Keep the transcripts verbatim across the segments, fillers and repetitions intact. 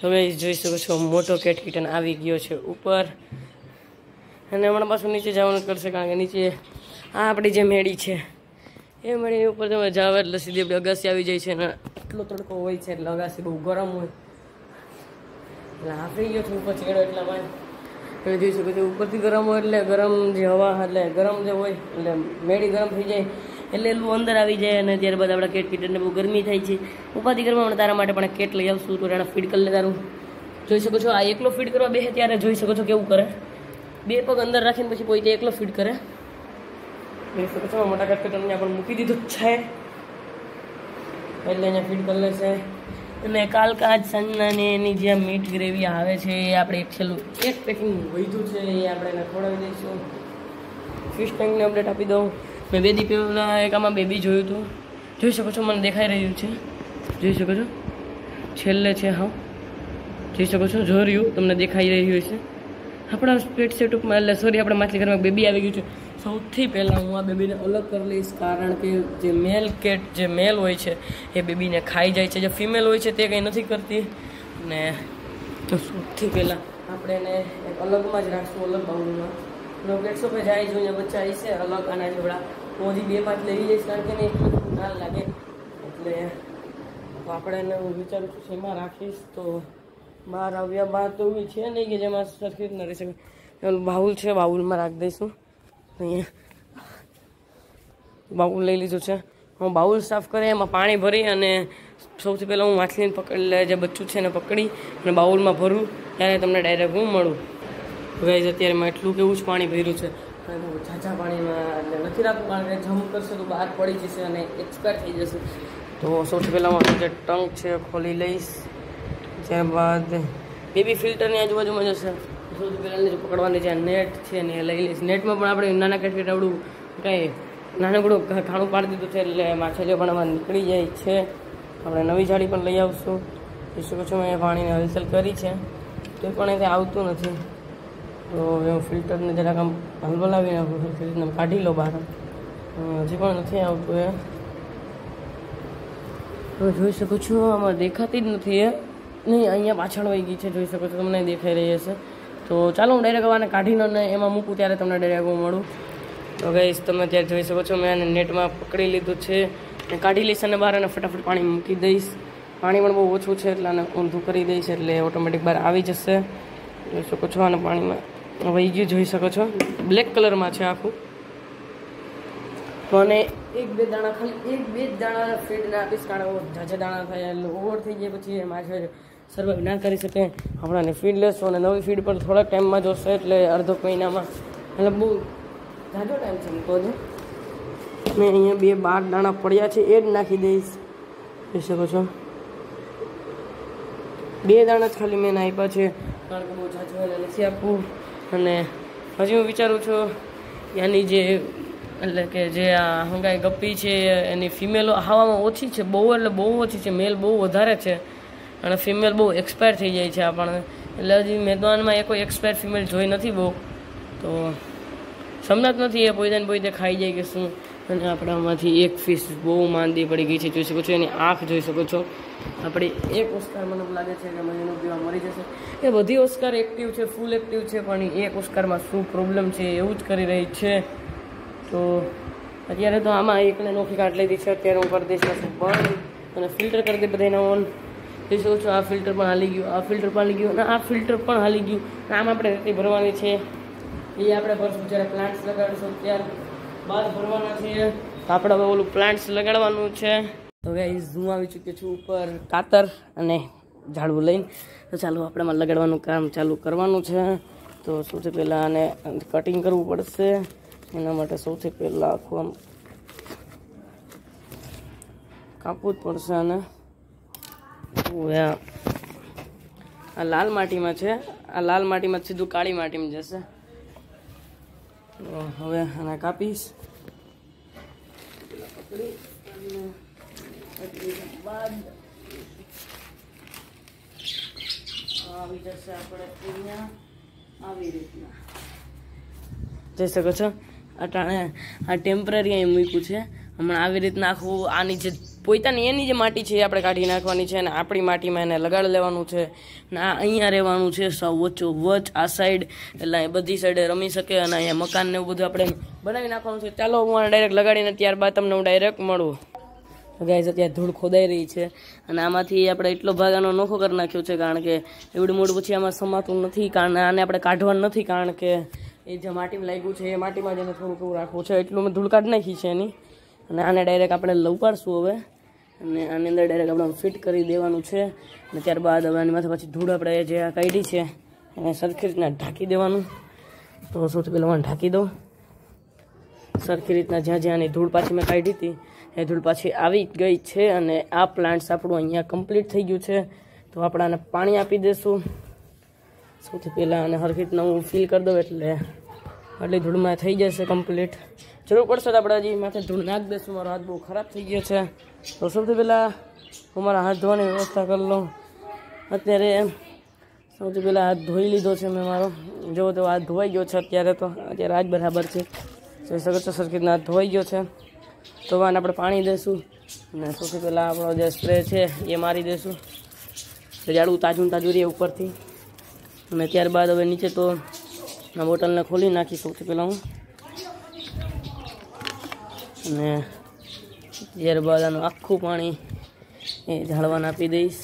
હવે જોઈ શકો છો મોટો કેટ કિટન આવી ગયો છે ઉપર અને હમણાં પાછું નીચે જવાનું કરશે કારણ કે નીચે આ આપણી જે મેળી છે એ મેળીની ઉપર તમે જાવ એટલે સીધી આપણી અગાસી આવી જાય છે અને એટલો તડકો હોય છે એટલે અગાસી બહુ ગરમ હોય એટલે હાફરી ગયો છું ઉપર ચેડો એટલામાં તમે જોઈ શકો છો ઉપરથી ગરમ હોય એટલે ગરમ જે હવા એટલે ગરમ જે હોય એટલે મેળી ગરમ થઈ જાય એટલે એટલું અંદર આવી જાય અને ત્યારબાદ આપણા કેટ કિટનને બહુ ગરમી થાય છે ઉપાધિ કરવા પણ તારા માટે પણ કેટ લઈ આવશું તો એને ફીડ કરી લે તારું જોઈ શકો છો આ એકલો ફીડ કરવા બેસે ત્યારે જોઈ શકો છો કેવું કરે બે પગ અંદર રાખીને પછી પોતે એકલો ફીડ કરે જોઈ શકો છો મોટા કેટ કિટન અહીંયા પણ મૂકી દીધું જ છે એટલે અહીંયા ફીડ કરી લેશે અને કાલ કાજ સાંજના ને એની જે મીટ ગ્રેવી આવે છે એ આપણે એક છેલ્લું એક પેકિંગ વધ્યું છે એ આપણે એને ખવડાવી દઈશું ફિશ ટેંકને અપડેટ આપી દઉં મેં બે દી પહેલાં એક આમાં બેબી જોયું હતું જોઈ શકો છો મને દેખાઈ રહ્યું છે જોઈ શકો છો છેલ્લે છે હા જોઈ શકો છો જો રહ્યું તમને દેખાઈ રહ્યું છે આપણા પેટ સેટઅપમાં એટલે સોરી આપણે માછલી ઘરમાં બેબી આવી ગયું છે સૌથી પહેલાં હું આ બેબીને અલગ કરી લઈશ કારણ કે જે મેલ કેટ જે મેલ હોય છે એ બેબીને ખાઈ જાય છે જે ફિમેલ હોય છે તે કંઈ નથી કરતી ને તો સૌથી પહેલાં આપણે એને એક અલગમાં જ રાખશું અલગ બાઉલમાં પ્લેટસો પર જાય જોઈએ બચ્ચા આવી છે અલગ આના જોડા હું હજી બે પાંચ લઈ જઈશ કારણ કે એને એટલું ના લાગે એટલે તો આપણે એને હું વિચારું છું શેમાં રાખીશ તો બહાર આવ્યા બાદ તો એવી છે નહીં કે જેમાં સરખી ન રહી શકે બાઉલ છે બાઉલમાં રાખી દઈશું અહીંયા બાઉલ લઈ લીધું છે હું બાઉલ સાફ કરે એમાં પાણી ભરી અને સૌથી પહેલાં હું માછલીને પકડી જે બચ્ચું છે એને પકડી અને બાઉલમાં ભરું ત્યારે તમને ડાયરેક્ટ હું મળું ગાઈઝ અત્યારે મેં એટલું કેવું જ પાણી ભર્યું છે ઝાઝા પાણીમાં એટલે નથી રાખવું કારણ કે જમ્પ કરશે તો બહાર પડી જશે અને એક્સપાયર થઈ જશે તો સૌથી પહેલાં હું જે ટંક છે ખોલી લઈશ ત્યારબાદ બેબી ફિલ્ટરની આજુબાજુમાં જશે સૌથી પહેલાં જે પકડવાની જે નેટ છે ને એ લઈ લઈશ નેટમાં પણ આપણે નાના કેટકેટ આવડું કંઈ નાનકડું ખાણું પાડી દીધું છે એટલે માછલીઓ પણ આમાં નીકળી જાય છે આપણે નવી જાળી પણ લઈ આવશું જોઈ શકો છો મેં પાણીને હલચલ કરી છે તો પણ એ કંઈ આવતું નથી તો હું ફિલ્ટરને જરાક આમ હલબલાવી નાખું ફિલ્ટરને કાઢી લો બહાર હજી પણ નથી આવતું એ તો જોઈ શકો છો આમાં દેખાતી જ નથી એ નહીં અહીંયા પાછળ વહી ગઈ છે જોઈ શકો છો તમને દેખાઈ રહી હશે તો ચાલો હું ડાયરેક્ટ આને કાઢીને એમાં મૂકું ત્યારે તમને ડાયરેક્ટ હું મળું તો ગાઈસ તમે ત્યારે જોઈ શકો છો મેં આને નેટમાં પકડી લીધું છે અને કાઢી લઈશ અને બહાર અને ફટાફટ પાણી મૂકી દઈશ પાણી પણ બહુ ઓછું છે એટલે આને ઊંધું કરી દઈશ એટલે ઓટોમેટિક બહાર આવી જશે જોઈ શકો છો અને પાણીમાં વહી ગયું જોઈ શકો છો બ્લેક કલરમાં છે આખું તો અને એક બે દાણા ખાલી એક બે જ દાણા ફીડને આપીશ કારણ કે ઝાઝા દાણા થાય એટલે ઓવર થઈ જાય પછી એ માછલી સર્વાઈવ ના કરી શકે આપણાને ફીડ લેશો અને નવી ફીડ પર થોડાક ટાઈમમાં જોશે એટલે અડધો મહિનામાં એટલે બહુ ઝાઝો ટાઈમ છે મૂકો છે મેં અહીંયા બે બાર દાણા પડ્યા છે એ જ નાખી દઈશ જોઈ શકો છો બે દાણા જ ખાલી મેં આપ્યા છે કારણ કે બહુ ઝાઝું એને નથી આપવું અને હજી હું વિચારું છું આની જે એટલે કે જે આ શું કાંઈ ગપ્પી છે એની ફિમેલો હવામાં ઓછી છે બહુ એટલે બહુ ઓછી છે મેલ બહુ વધારે છે અને ફિમેલ બહુ એક્સપાયર થઈ જાય છે આપણને એટલે હજી મેદાનમાં એ કોઈ એક્સપાયર ફિમેલ જોઈ નથી બહુ તો સમજાત નથી એ પોઈદાને પોઈદે ખાઈ જાય કે શું અને આપણામાંથી એક ફિશ બહુ માંદી પડી ગઈ છે જોઈ શકો છો એની આંખ જોઈ શકો છો આપણી એક ઓસ્કાર મને લાગે છે કે મને એનું પીવા મળી જશે એ બધી ઓસ્કાર એક્ટિવ છે ફૂલ એક્ટિવ છે પણ એક ઓસ્કારમાં શું પ્રોબ્લેમ છે એવું જ કરી રહી છે તો અત્યારે તો આમાં એકને નોખી કાઢ લીધી છે અત્યારે હું કરી દઈશ બંધ અને ફિલ્ટર કરી દઈ બધાને ઓન જોઈ શકો છો આ ફિલ્ટર પણ હાલી ગયું આ ફિલ્ટર પણ હાલી ગયું અને આ ફિલ્ટર પણ હાલી ગયું આમ આપણે રેતી ભરવાની છે એ આપણે ભરશું જ્યારે પ્લાન્ટ્સ લગાડીશું ત્યાર બાદ ભરવાના છે તો આપણે હવે ઓલું પ્લાન્ટ્સ લગાડવાનું છે તો ગાઈઝ હું આવી ચૂક્યો છું ઉપર કાતર અને ઝાડવું લઈને તો ચાલો આપણે લગાડવાનું કામ ચાલુ કરવાનું છે તો સૌથી પહેલાં આને કટિંગ કરવું પડશે એના માટે સૌથી પહેલાં આખું આમ કાપવું જ પડશે અને આ લાલ માટીમાં છે આ લાલ માટીમાં સીધું કાળી માટીમાં જશે તો હવે આને કાપીશ બાદ આવી જશે આપણે અહીંયા આવી રીતના જોઈ શકો છો અટાણે આ ટેમ્પરરી અહીં મૂક્યું છે હમણાં આવી રીતના આખું આની જે પોતાની એની જે માટી છે એ આપણે કાઢી નાખવાની છે અને આપણી માટીમાં એને લગાડી લેવાનું છે અને આ અહીંયા રહેવાનું છે સાવ વચ્ચો વચ આ સાઈડ, એટલે એ બધી સાઈડે રમી શકે અને અહીંયા મકાન ને એવું બધું આપણે બનાવી નાખવાનું છે. ચાલો હું આને ડાયરેક્ટ લગાડીને ત્યારબાદ તમને હું ડાયરેક્ટ મળું. ગાઈસ અત્યારે ધૂળ ખોદાઈ રહી છે અને આમાંથી આપણે એટલો ભાગ આનો નોખો કરી નાખ્યો છે કારણ કે એવડું મોડું પછી આમાં સમાતું નથી, કારણ આને આપણે કાઢવાનું નથી કારણ કે એ જે માટીમાં લાગ્યું છે એ માટીમાં જ એને થોડું થોડું રાખવું છે, એટલું મેં ધૂળ કાઢી નાખી છે એની. અને આને ડાયરેક્ટ આપણે લઉપાડશું હવે અને આની અંદર ડાયરેક્ટ આપણે ફિટ કરી દેવાનું છે અને ત્યારબાદ હવે આની માથે પછી ધૂળ આપણે જે આ કાઢી છે એને સરખી રીતના ઢાંકી દેવાનું. તો સૌથી પહેલાં હું ઢાંકી દઉં સરખી રીતના. જ્યાં જ્યાં આની ધૂળ પાછી મેં કાઢી હતી એ ધૂળ પાછી આવી ગઈ છે અને આ પ્લાન્ટ્સ આપણું અહીંયા કમ્પ્લીટ થઈ ગયું છે. તો આપણે આને પાણી આપી દઈશું સૌથી પહેલાં અને સરખી રીતના હું ફિલ કરી દઉં એટલે આટલી ધૂળમાં થઈ જશે કમ્પ્લીટ. જરૂર પડશે તો આપણે હજી માથે ધૂળ નાખી દઈશું. મારો હાથ બહુ ખરાબ થઈ ગયો છે તો સૌથી પહેલાં હું મારા હાથ ધોવાની વ્યવસ્થા કરી લઉં. અત્યારે સૌથી પહેલાં હાથ ધોઈ લીધો છે મેં મારો, જો તો હાથ ધોવાઈ ગયો છે અત્યારે, તો અત્યારે આજ બરાબર છે જોઈ શકો છો સરખી રીતના હાથ ધોવાઈ ગયો છે. તો આને આપણે પાણી દઈશું અને સૌથી પહેલાં આપણો જે સ્પ્રે છે એ મારી દઈશું જાડું તાજું તાજું રહે ઉપરથી. અને ત્યારબાદ હવે નીચે તો આ બોટલને ખોલી નાખી સૌથી પહેલાં હું અને ત્યારબાદ આનું આખું પાણી એ ઝાડવાને આપી દઈશ.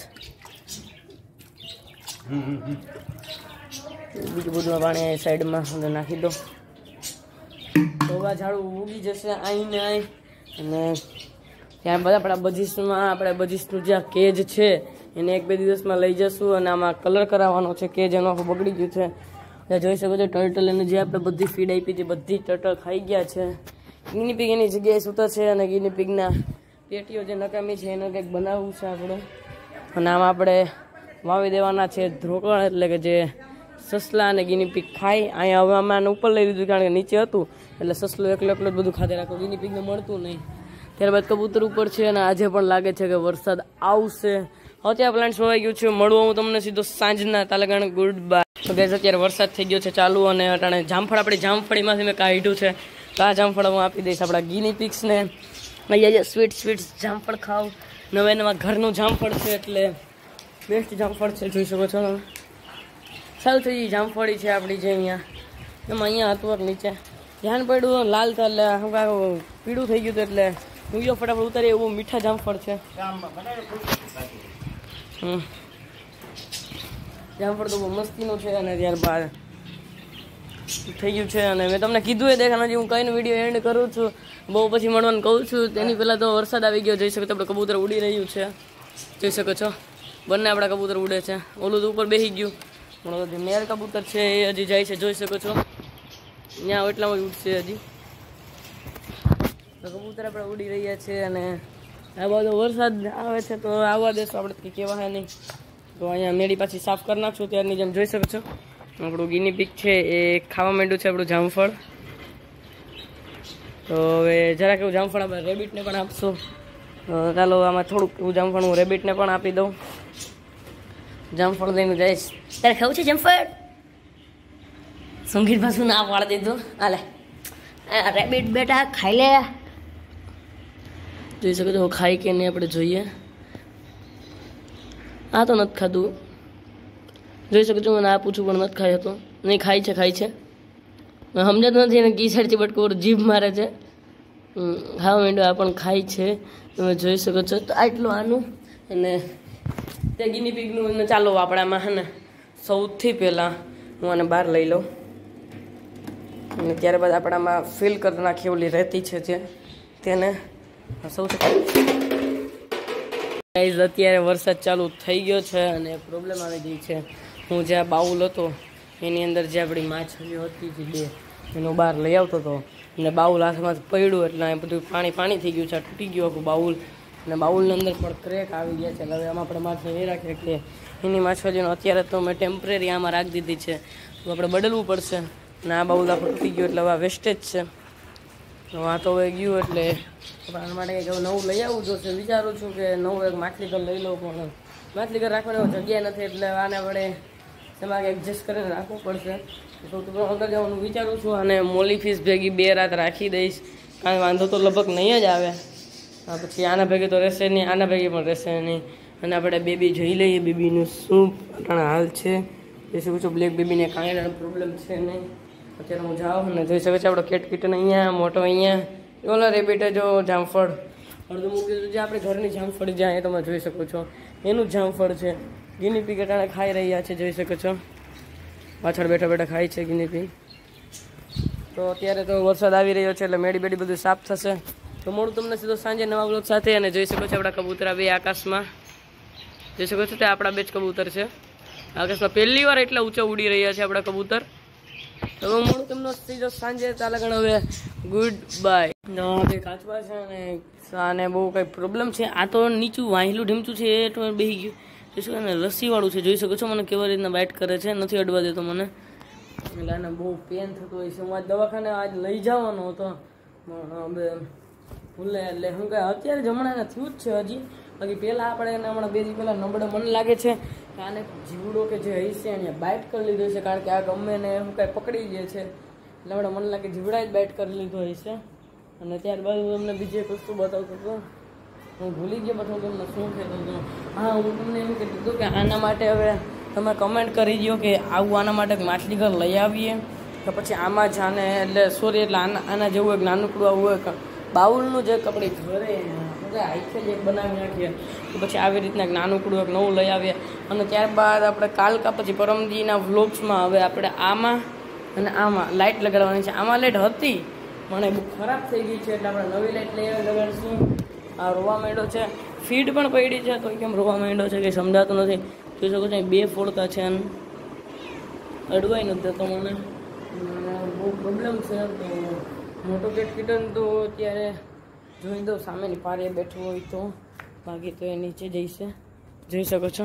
બીજું બધું પાણી સાઈડમાં નાખી દો તો આ ઝાડું ઉગી જશે આઈને આઈ. અને ત્યારબાદ આપણા બગીચામાં આપણે બગીચાનું જે કેજ છે એને એક બે દિવસમાં લઈ જશું અને આમાં કલર કરાવવાનો છે. કેજ એનો આખું બગડી ગયું છે ત્યાં જોઈ શકો છો. ટર્ટલ એને જે આપણે બધી ફીડ આપી હતી બધી ટર્ટલ ખાઈ ગયા છે. ગિની પિગ એની જગ્યાએ સૂતા છે અને ગિની પિગના પેટીઓ જે નકામી છે એને કંઈક બનાવવું છે આપણે. અને આમાં આપણે વાવી દેવાના છે ધ્રોકણ, એટલે કે જે સસલા અને ગિની પિગ ખાય. અહીંયા હવે અમે આને ઉપર લઈ લીધું કારણ કે નીચે હતું એટલે સસલું એકલો એકલો જ બધું ખાધે રાખો, ગિની પિગને મળતું નહીં. ત્યારબાદ કબૂતર ઉપર છે અને આજે પણ લાગે છે કે વરસાદ આવશે. અત્યારે પ્લાન્ટ સોવાઈ ગયું છે. મળવું હું તમને સીધો સાંજના. તાલગાણ ગુડ બાય. તો ગાઈસ અત્યારે વરસાદ થઈ ગયો છે ચાલુ અને અટાણે જામફળ આપણી જામફળીમાંથી મેં કાઢ્યું છે તો આ જામફળ હું આપી દઈશ આપણા ગિની પિગ્સને. અહીંયા સ્વીટ સ્વીટ જામફળ ખાવ. નવે નવા ઘરનું જામફળ છે એટલે બેસ્ટ જામફળ છે જોઈ શકો છો. સારું થઈ જામફળી છે આપણી જે અહીંયા એમાં અહીંયા હતું નીચે ધ્યાન પડ્યું લાલ થા એટલે શું કાંઈ પીળું થઈ ગયું હતું એટલે હું ગયો ફટાફટ ઉતારી. એવું મીઠા જામફળ છે. હમ જામફળ તો બહુ મસ્તીનું છે. અને ત્યારબાદ થઈ ગયું છે અને મેં તમને કીધું એ દેખાનું હજી હું કઈને વિડીયો એન્ડ કરું છું. બહુ પછી મળવાનું કહું છું. તેની પહેલાં તો વરસાદ આવી ગયો જોઈ શકો તો આપણે કબૂતર ઉડી રહ્યું છે જોઈ શકો છો. બંને આપણા કબૂતર ઉડે છે. ઓલું તો ઉપર બેસી ગયું પણ જે મેર કબૂતર છે એ હજી જાય છે જોઈ શકો છો. ત્યાં એટલામાં જ ઉડશે હજી. તો કબૂતર આપણે ઉડી રહ્યા છે અને આ બધો વરસાદ આવે છે તો આવવા દેશો આપણે કંઈ કહેવાય નહીં. તો અહીંયા મેળી પાછી સાફ કરી નાખશું ત્યારની જેમ જોઈ શકો છો. આપણું ગિની પિગ છે એ ખાવા માંડ્યું છે આપણું જામફળ. તો હવે જરાક એવું જામફળ આપણે રેબિટને પણ આપશું. ચાલો આમાં થોડુંક એવું જામફળ હું રેબિટને પણ આપી દઉં. જામફળ લઈને જઈશ. તારે ખાવું છે જામફળ? સંગીત પાછું ના પાડી દીધું. હાલે રેબિટ બેટા ખાઈ લે. જોઈ શકો છો ખાઈ કે નહીં આપણે જોઈએ. આ તો નથી ખાધું જોઈ શકો છો. મને આ પૂછું પણ નથી ખાઈ હતો. નહીં ખાય છે ખાય છે સમજાતું નથી એને કી સાઈડથી બટકો જીભ મારે છે. હા મેંડો આ પણ ખાય છે તમે જોઈ શકો છો. તો આટલું આનું અને તે ગિની પિગનું. ચાલો આપણે આમાં હે ને સૌથી પહેલાં હું આને બહાર લઈ લઉં અને ત્યારબાદ આપણામાં ફિલ કરી નાખીએ ઓલી રહેતી છે જે તેને સૌથી. અત્યારે વરસાદ ચાલુ થઈ ગયો છે અને પ્રોબ્લેમ આવી ગઈ છે. હું જ્યાં બાઉલ હતો એની અંદર જે આપણી માછલીઓ હતી જે બે એનો બહાર લઈ આવતો હતો અને બાઉલ હાથમાં પડ્યું એટલે બધું પાણી પાણી થઈ ગયું છે. તૂટી ગયું આખું બાઉલ અને બાઉલની અંદર પણ ક્રેક આવી ગયા છે. હવે આમાં આપણે માછલી નહીં રાખીએ કે એની માછલીઓનો અત્યારે તો મેં ટેમ્પરરી આમાં રાખી દીધી છે તો આપણે બદલવું પડશે. અને આ બાઉલ આખું તૂટી ગયું એટલે હવે આ વેસ્ટેજ છે. આ તો હવે ગયું એટલે આના માટે કંઈક હવે નવું લઈ આવવું જોશે. વિચારું છું કે નવું એક માછલી ઘર લઈ લઉં પણ માછલી ઘર રાખવાની જગ્યા નથી એટલે આને વડે એમાં એડજસ્ટ કરીને રાખવું પડશે. સૌથી પહેલાં અંદર જવાનું વિચારું છું અને મોલી ફીસ ભેગી બે રાત રાખી દઈશ કારણ કે વાંધો તો લગભગ નહીં જ આવે. પછી આના ભેગી તો રહેશે નહીં, આના ભેગી પણ રહેશે નહીં. અને આપણે બેબી જોઈ લઈએ બેબીનું શું અટાણા હાલ છે. જોઈ શકો છો બ્લેક બેબીને કાંઈ પ્રોબ્લેમ છે નહીં. અત્યારે હું જાઉં અને જોઈ શકો છો આપણો કેટ કિટન અહીંયા, મોટો અહીંયા. ઓલા રેબિટે જો જામફળ અડધું મૂકી દીધું, જે આપણે ઘરની જામફળ જ્યાં એ તમે જોઈ શકો છો એનું જ જામફળ છે. ગિની પીગ અટાણે ખાઈ રહ્યા છે, જોઈ શકો છો પાછળ બેઠા બેઠા ખાય છે ગિની પીગ. તો અત્યારે તો વરસાદ આવી રહ્યો છે એટલે મેડી બેડી બધું સાફ થશે. તો મોડું તમને સીધો સાંજે નવા બ્લોગ સાથે. અને જોઈ શકો છો આપણા કબૂતરા બે આકાશમાં, જોઈ શકો છો તે આપણા બે જ કબૂતર છે આકાશમાં. પહેલી વાર એટલા ઊંચા ઉડી રહ્યા છે આપણા કબૂતર. તો મોડું તમને સીધો સાંજે ચાલે ગણ. હવે ગુડ બાય. બે કાચબા છે અને આને બહુ કંઈ પ્રોબ્લેમ છે. આ તો નીચું વાંહેલું ઢીમચું છે એ તો બેસી ગયું. જોઈ શકો ને રસીવાળું છે, જોઈ શકો છો મને કેવી રીતના બાઇટ કરે છે, નથી અડવા દેતો મને. એટલે આને બહુ પેન થતું હોય છે. હું આજ દવાખાને આજ લઈ જવાનો હતો હવે ભૂલે એટલે શું કહે અત્યારે જ હમણાં એને થયું જ છે હજી. બાકી પહેલાં આપણે એને હમણાં બે દી પહેલાં નબળે મને લાગે છે કે આને જીવડો કે જે હશે એને બાઇટ કરી લીધો છે, કારણ કે આ ગમે ને શું કાંઈ પકડી જાય છે. એટલે હમણાં મને લાગે જીવડાએ જ બાઇટ કરી લીધો હશે. અને ત્યારબાદ હું તમને બીજી એક વસ્તુ બતાવતો હતો, હું ભૂલી ગયો પણ હું તમને શું કહેતો હતો. હા, હું તમને એમ કહેતું હતું કે આના માટે હવે તમે કમેન્ટ કરી દો કે આવું આના માટે માછલી ઘર લઈ આવીએ કે પછી આમાં જ આને એટલે સોરી એટલે આના આના જેવું એક નાનકડું આવું હોય બાઉલનું જે આપણે ઘરે હાઈથે જ એક બનાવી નાખીએ તો પછી આવી રીતના એક નાનકડું એક નવું લઈ આવીએ. અને ત્યારબાદ આપણે કાલ કા પછી પરમદીના વ્લોગ્સમાં હવે આપણે આમાં અને આમાં લાઇટ લગાડવાની છે. આમાં લાઇટ હતી મને બહુ ખરાબ થઈ ગઈ છે એટલે આપણે નવી લાઇટ લઈ આવી લગાડીશું. આ રોવા માંડ્યો છે, ફીડ પણ પડી છે તો કેમ રોવા માંડ્યો છે કંઈ સમજાતું નથી. જોઈ શકો છો બે ફોડકા છે અને અડવાઈ નથી દેતો મને, બહુ પ્રોબ્લેમ છે. તો મોટો કેટ કિટન તો અત્યારે જોઈ દઉં સામેની પારે બેઠું હોય તો, બાકી તો એ નીચે જઈશે. જોઈ શકો છો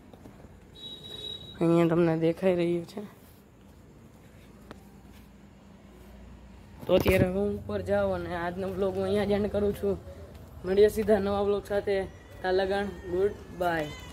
અહીંયા તમને દેખાઈ રહ્યું છે. તો અત્યારે હું ઉપર જાઉં અને આજનો બ્લોગ હું અહીંયા જ એન્ડ કરું છું. મળીએ સીધા નવા બ્લોગ સાથે. ત્યાં લગાણ ગુડ બાય.